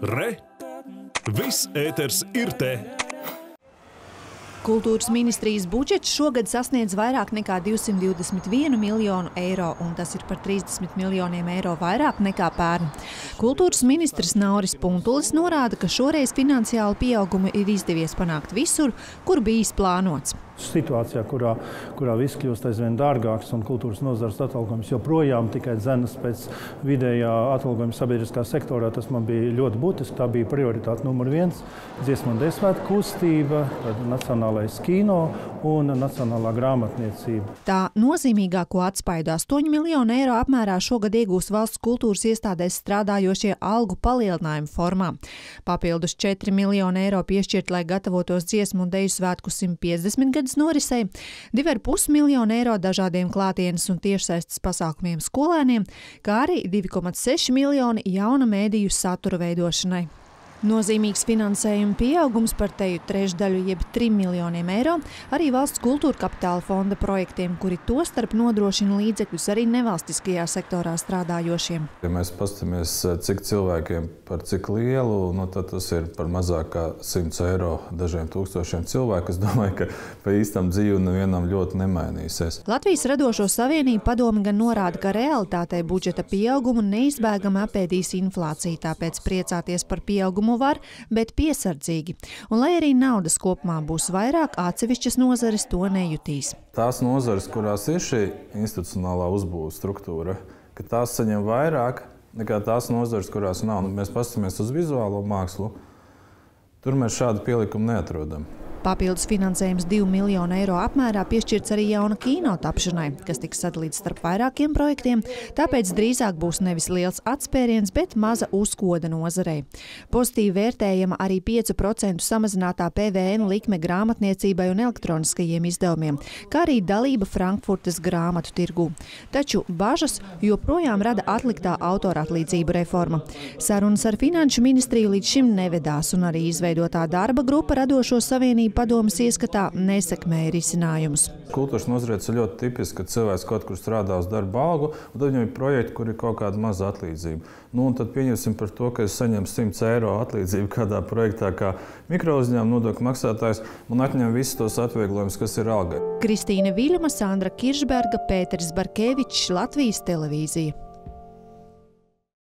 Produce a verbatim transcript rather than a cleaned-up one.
Re! Viss ēters ir te! Kultūras ministrijas budžets šogad sasniedz vairāk nekā divsimt divdesmit vienu miljonu eiro, un tas ir par trīsdesmit miljoniem eiro vairāk nekā pērn. Kultūras ministrs Nauris Puntulis norāda, ka šoreiz finansiālu pieaugumu ir izdevies panākt visur, kur bijis plānots. Situācijā, kurā, kurā viss kļūst aizvien dārgāks un kultūras nozares atalgojums joprojām tikai dzenas pēc vidējā atalgojuma sabiedriskā sektorā, tas man bija ļoti būtiski. Tā bija prioritāte numur viens – dziesmu un dejsvētku kustība, nacionālais kino un nacionālā grāmatniecība. Tā nozīmīgāko atspaidu astoņu miljonu eiro apmērā šogad iegūs valsts kultūras iestādēs strādājošie algu palielinājumu formā. Papildus četri miljoni eiro piešķirt, lai gatavotos dziesmu un deju svētku simt piecdesmit gadus norisei, divi ar pus miljonu eiro dažādiem klātienes un tiešsaistes pasākumiem skolēniem, kā arī divi komats seši miljoni jauna mēdīju satura veidošanai. Nozīmīgs finansējuma pieaugums par teju trešdaļu jeb trim miljoniem eiro arī valsts kultūra kapitāla fonda projektiem, kuri tostarp nodrošina līdzekļus arī nevalstiskajā sektorā strādājošiem. Ja mēs paskatāmies, cik cilvēkiem par cik lielu, nu, tad tas ir par mazāk kā simts eiro dažiem tūkstošiem cilvēku. Es domāju, ka pa īstam dzīvi nevienam ļoti nemainīsies. Latvijas radošo savienību padome gan norāda, ka realitātei budžeta pieaugumu neizbēgami apēdīs inflācija, tāpēc priecāties par pieaugumu var, bet piesardzīgi. Un lai arī naudas kopumā būs vairāk, atsevišķas nozares to nejutīs. Tās nozares, kurās ir šī institucionālā uzbūves struktūra, ka tās saņem vairāk nekā tās nozares, kurās nav. Mēs paskatāmies uz vizuālo mākslu, tur mēs šādu pielikumu neatrodam. Papildus finansējums divu miljonu eiro apmērā piešķirts arī jauna kino tapšanai, kas tiks sadalīts starp vairākiem projektiem, tāpēc drīzāk būs nevis liels atspēriens, bet maza uzkoda nozarei. Pozitīvi vērtējama arī piecu procentu samazinātā P V N likme grāmatniecībai un elektroniskajiem izdevumiem, kā arī dalība Frankfurtas grāmatu tirgū. Taču bažas joprojām rada atliktā autora atlīdzību reforma. Sarunas ar Finanšu ministriju līdz šim nevedās, un arī izveidotā darba grupa Radošo savienību padomes ieskatā nesekmēja risinājumus. Kultūras nozarēs ir ļoti tipiski, ka cilvēks kaut kur strādā uz darba algu, un tad viņam ir projekti, kur ir kaut kāda maza atlīdzība. Nu, un tad pieņemsim par to, ka es saņemu simts eiro atlīdzību kādā projektā kā mikrouzņēmuma nodokļu maksātājs un atņem visus tos atvieglojumus, kas ir algai. Kristīna Viļuma, Sandra Kiršberga, Pēteris Barkevičs, Latvijas televīzija.